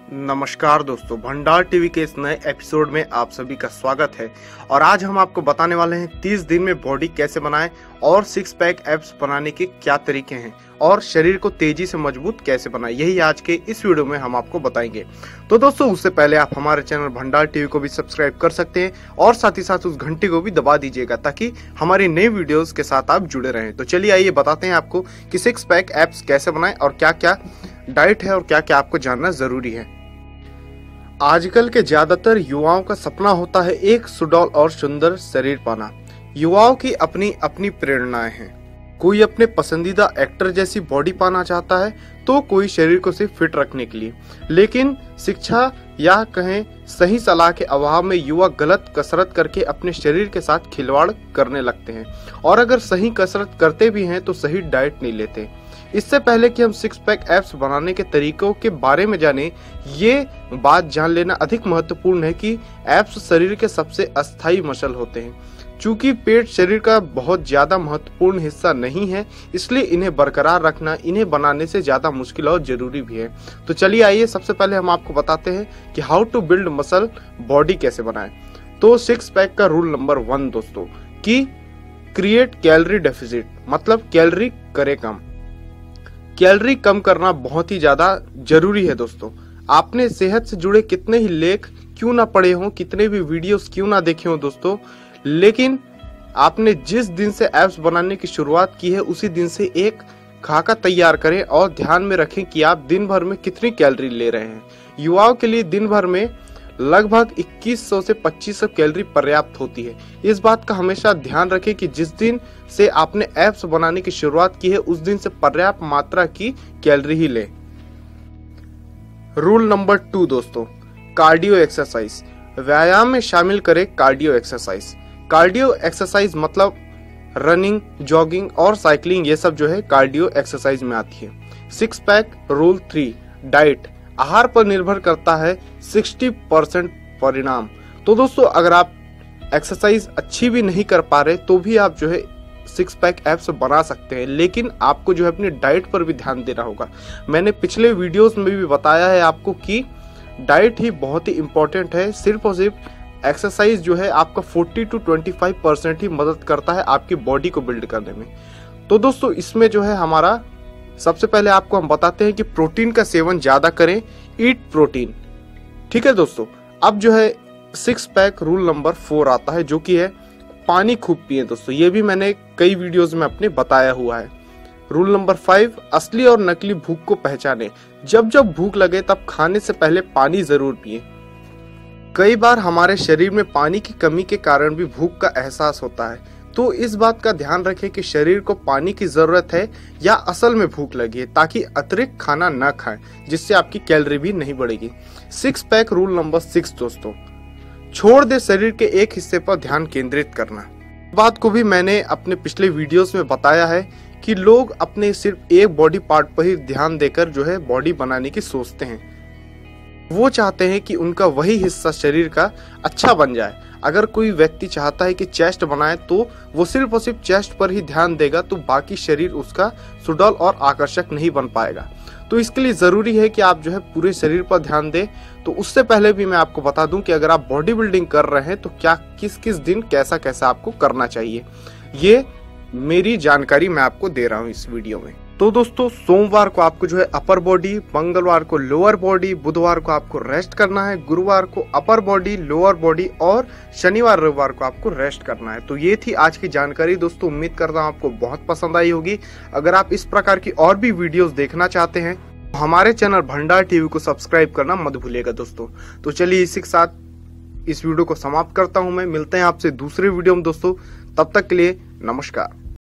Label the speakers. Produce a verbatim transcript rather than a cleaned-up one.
Speaker 1: नमस्कार दोस्तों, भंडार टीवी के इस नए एपिसोड में आप सभी का स्वागत है। और आज हम आपको बताने वाले हैं तीस दिन में बॉडी कैसे बनाएं और सिक्स पैक एब्स बनाने के क्या तरीके हैं और शरीर को तेजी से मजबूत कैसे बनाएं, यही आज के इस वीडियो में हम आपको बताएंगे। तो दोस्तों, उससे पहले आप हमारे चैनल भंडार टीवी को भी सब्सक्राइब कर सकते हैं और साथ ही साथ उस घंटी को भी दबा दीजिएगा ताकि हमारी नई वीडियोस के साथ आप जुड़े रहें। तो चलिए आइए बताते हैं आपको कि सिक्स पैक एब्स कैसे बनाएं और क्या क्या डाइट है और क्या क्या आपको जानना जरूरी है। आजकल के ज्यादातर युवाओं का सपना होता है एक सुडौल और सुंदर शरीर पाना। युवाओं की अपनी अपनी प्रेरणाएं हैं। कोई अपने पसंदीदा एक्टर जैसी बॉडी पाना चाहता है तो कोई शरीर को सिर्फ फिट रखने के लिए। लेकिन शिक्षा या कहें सही सलाह के अभाव में युवा गलत कसरत करके अपने शरीर के साथ खिलवाड़ करने लगते हैं और अगर सही कसरत करते भी हैं तो सही डाइट नहीं लेते। इससे पहले कि हम सिक्स पैक एब्स बनाने के तरीकों के बारे में जानें, ये बात जान लेना अधिक महत्वपूर्ण है कि एब्स शरीर के सबसे अस्थायी मसल होते हैं। चूंकि पेट शरीर का बहुत ज्यादा महत्वपूर्ण हिस्सा नहीं है, इसलिए इन्हें बरकरार रखना इन्हें बनाने से ज्यादा मुश्किल और जरूरी भी है। तो चलिए आइए सबसे पहले हम आपको बताते हैं कि how to build muscle body कैसे बनाएं। तो सिक्स पैक का रूल नंबर वन दोस्तों कि क्रिएट कैलोरी डेफिसिट, मतलब कैलोरी करे कम। कैलोरी कम करना बहुत ही ज्यादा जरूरी है दोस्तों। आपने सेहत से जुड़े कितने ही लेख क्यों ना पढ़े हों, कितने भी वीडियोस क्यों ना देखे हों दोस्तों, लेकिन आपने जिस दिन से एब्स बनाने की शुरुआत की है उसी दिन से एक खाका तैयार करें और ध्यान में रखें कि आप दिन भर में कितनी कैलोरी ले रहे हैं। युवाओं के लिए दिन भर में लगभग इक्कीस सौ से पच्चीस सौ कैलोरी पर्याप्त होती है। इस बात का हमेशा ध्यान रखें कि जिस दिन से आपने एब्स बनाने की शुरुआत की है उस दिन से पर्याप्त मात्रा की कैलोरी ही लें। रूल नंबर टू दोस्तों, कार्डियो एक्सरसाइज। व्यायाम में शामिल करें कार्डियो एक्सरसाइज। कार्डियो एक्सरसाइज मतलब रनिंग, जॉगिंग और साइकिलिंग, ये सब जो है कार्डियो एक्सरसाइज में आती है। Six pack rule three, diet. आहार पर निर्भर करता है साठ परसेंट परिणाम। तो दोस्तों, अगर आप एक्सरसाइज अच्छी भी नहीं कर पा रहे तो भी आप जो है सिक्स पैक एब्स बना सकते हैं, लेकिन आपको जो है अपनी डाइट पर भी ध्यान देना होगा। मैंने पिछले वीडियोस में भी बताया है आपको कि डाइट ही बहुत ही इंपॉर्टेंट है। सिर्फ और सिर्फ एक्सरसाइज जो है आपका चालीस टू पच्चीस परसेंट ही मदद करता है आपकी बॉडी को बिल्ड करने में। तो दोस्तों, इसमें जो है हमारा सबसे पहले आपको हम बताते हैं कि प्रोटीन का सेवन ज्यादा करें, ईट प्रोटीन। ठीक है दोस्तों, अब जो है six pack rule number four आता है जो कि है पानी खूब पिए दोस्तों। ये भी मैंने कई वीडियोस में अपने बताया हुआ है। रूल नंबर फाइव, असली और नकली भूख को पहचाने। जब जब भूख लगे तब खाने से पहले पानी जरूर पिए। कई बार हमारे शरीर में पानी की कमी के कारण भी भूख का एहसास होता है, तो इस बात का ध्यान रखें कि शरीर को पानी की जरूरत है या असल में भूख लगी है, ताकि अतिरिक्त खाना न खाएं जिससे आपकी कैलोरी भी नहीं बढ़ेगी। Six pack rule number six दोस्तों, छोड़ दे शरीर के एक हिस्से पर ध्यान केंद्रित करना। बात को भी मैंने अपने पिछले वीडियोस में बताया है कि लोग अपने सिर्फ एक बॉडी पार्ट पर ही ध्यान देकर जो है बॉडी बनाने की सोचते हैं। वो चाहते हैं कि उनका वही हिस्सा शरीर का अच्छा बन जाए। अगर कोई व्यक्ति चाहता है कि चेस्ट बनाए तो वो सिर्फ और सिर्फ चेस्ट पर ही ध्यान देगा तो बाकी शरीर उसका सुडौल और आकर्षक नहीं बन पाएगा। तो इसके लिए जरूरी है कि आप जो है पूरे शरीर पर ध्यान दें। तो उससे पहले भी मैं आपको बता दूं कि अगर आप बॉडी बिल्डिंग कर रहे हैं तो क्या किस किस दिन कैसा कैसा आपको करना चाहिए, ये मेरी जानकारी मैं आपको दे रहा हूँ इस वीडियो में। तो दोस्तों, सोमवार को आपको जो है अपर बॉडी, मंगलवार को लोअर बॉडी, बुधवार को आपको रेस्ट करना है, गुरुवार को अपर बॉडी, लोअर बॉडी और शनिवार रविवार को आपको रेस्ट करना है। तो ये थी आज की जानकारी दोस्तों। उम्मीद करता हूँ आपको बहुत पसंद आई होगी। अगर आप इस प्रकार की और भी वीडियोस देखना चाहते हैं तो हमारे चैनल भंडार टीवी को सब्सक्राइब करना मत भूलिएगा दोस्तों। तो चलिए इसी के साथ इस वीडियो को समाप्त करता हूँ मैं। मिलते हैं आपसे दूसरे वीडियो में दोस्तों, तब तक के लिए नमस्कार।